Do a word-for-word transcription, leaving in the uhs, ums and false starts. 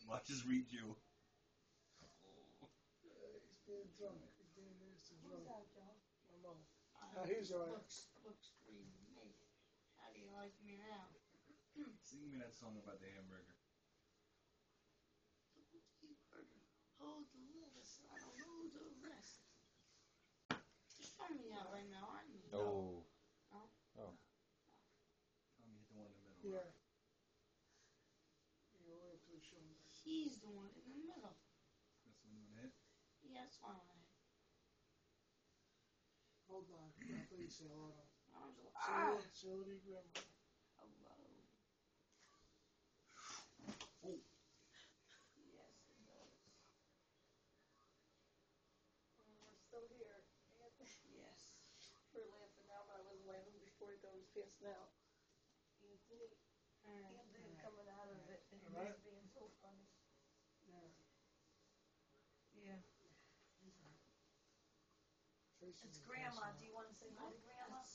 Watch us read you. Uh, he's being drunk. He's being nasty drunk. Who's that, Joe? My mom. Uh, Now he's alright. Looks, looks pretty to me. How do you like me now? Sing me that song about the hamburger. Hold the list. I don't know the rest. Just tell me out right now, aren't you? Oh. No? Oh. Tell me hit the one in the middle. Yeah. You go into the show. He's the one in the middle. That's the one you want to hit? Yeah, that's fine. Hold on. I thought you said hold on. I was like, Say ah! hello, say hello to your grandma. Hello. Oh. Yes, it does. Um, we're still here. Anthony, Yes. we're laughing now, but I wasn't laughing before it was passed out. Anthony, Uh, Anthony coming out of it and Alright. he's being so funny. Yeah. yeah. Tracy's It's a Grandma. person. Do you want to say hi to Grandma? That's